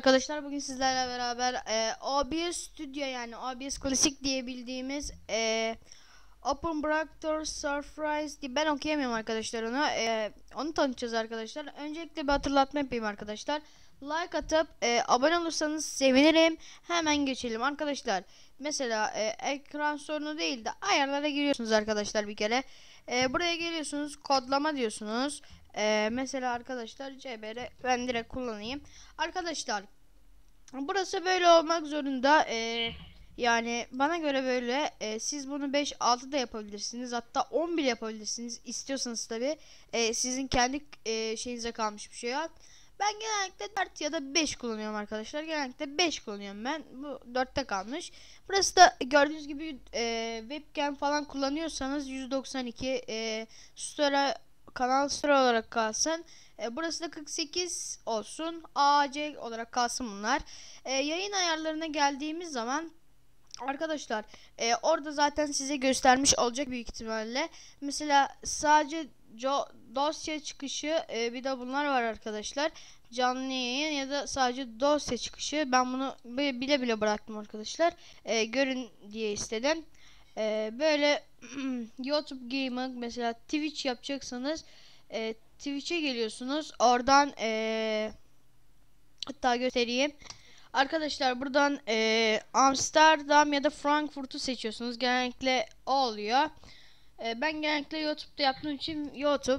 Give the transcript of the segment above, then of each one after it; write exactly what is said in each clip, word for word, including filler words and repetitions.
arkadaşlar, bugün sizlerle beraber e, O B S Studio, yani O B S Classic diye bildiğimiz e, Open Bractor Surprise diye, ben okuyamıyorum arkadaşlar onu. E, onu tanıtacağız arkadaşlar. Öncelikle bir hatırlatma yapayım arkadaşlar. Like atıp e, abone olursanız sevinirim. Hemen geçelim arkadaşlar. Mesela e, ekran sorunu değil de ayarlara giriyorsunuz arkadaşlar bir kere. E, buraya geliyorsunuz, kodlama diyorsunuz. Ee, mesela arkadaşlar C B R, ben direkt kullanayım. Arkadaşlar burası böyle olmak zorunda. Ee, yani bana göre böyle. Ee, siz bunu beş altı da yapabilirsiniz. Hatta on bile yapabilirsiniz. İstiyorsanız tabi. Ee, sizin kendi e, şeyinize kalmış bir şey ya. Ben genellikle dört ya da beş kullanıyorum arkadaşlar. Genellikle beş kullanıyorum ben. Bu dörtte kalmış. Burası da gördüğünüz gibi e, webcam falan kullanıyorsanız yüz doksan iki e, story, kanal story olarak kalsın. E, burası da kırk sekiz olsun. A C olarak kalsın bunlar. E, yayın ayarlarına geldiğimiz zaman arkadaşlar e, orada zaten size göstermiş olacak büyük ihtimalle. Mesela sadece dosya çıkışı, e, bir de bunlar var arkadaşlar. Canlı yayın ya da sadece dosya çıkışı. Ben bunu bile bile bıraktım arkadaşlar. E, görün diye istedim. E, böyle YouTube Gaming, mesela Twitch yapacaksanız e, Twitch'e geliyorsunuz. Oradan e, hatta göstereyim. Arkadaşlar buradan e, Amsterdam ya da Frankfurt'u seçiyorsunuz. Genellikle o oluyor. E, ben genellikle YouTube'da yaptığım için YouTube.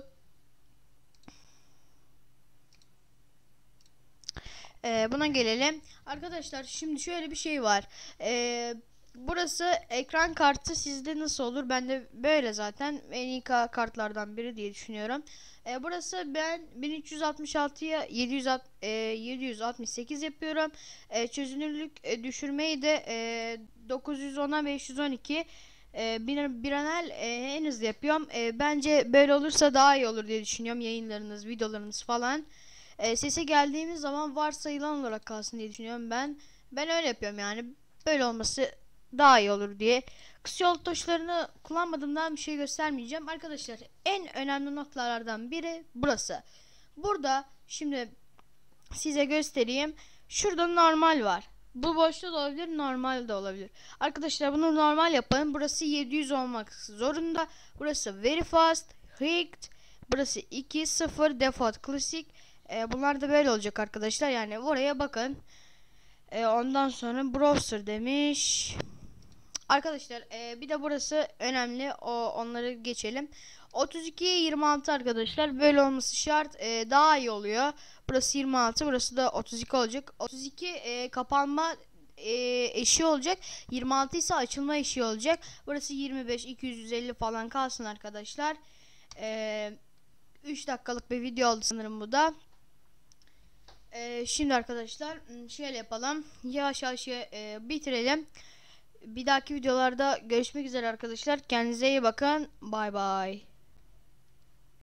E, buna gelelim. Arkadaşlar şimdi şöyle bir şey var. E, burası ekran kartı sizde nasıl olur? Bende böyle zaten. En iyi kartlardan biri diye düşünüyorum. E, burası ben bin üç yüz altmış altıya yedi yüz altmış sekiz yapıyorum. E, çözünürlük e, düşürmeyi de e, dokuz yüz ona beş yüz on iki e, bir, bir anel e, en hızlı yapıyorum. E, bence böyle olursa daha iyi olur diye düşünüyorum. Yayınlarınız, videolarınız falan. E, sese geldiğimiz zaman varsayılan olarak kalsın diye düşünüyorum ben. Ben öyle yapıyorum yani. Böyle olması daha iyi olur diye. Kısa yol tuşlarını kullanmadığımdan bir şey göstermeyeceğim. Arkadaşlar en önemli noktalardan biri burası. Burada şimdi size göstereyim. Şurada normal var. Bu boşta da olabilir, normal de olabilir. Arkadaşlar bunu normal yapalım. Burası yedi yüz olmak zorunda. Burası very fast, rigged. Burası iki sıfır default classic. E, bunlar da böyle olacak arkadaşlar. Yani oraya bakın. E, ondan sonra browser demiş. Arkadaşlar e, bir de burası önemli. O onları geçelim. otuz ikiye yirmi altı arkadaşlar. Böyle olması şart. E, daha iyi oluyor. Burası yirmi altı, burası da otuz iki olacak. otuz iki e, kapanma e, eşiği olacak. yirmi altı ise açılma eşiği olacak. Burası yirmi beş, iki yüz elli falan kalsın arkadaşlar. E, üç dakikalık bir video oldu sanırım bu da. Ee, şimdi arkadaşlar şöyle yapalım. Yavaş yavaş e, bitirelim. Bir dahaki videolarda görüşmek üzere arkadaşlar. Kendinize iyi bakın. Bay bay.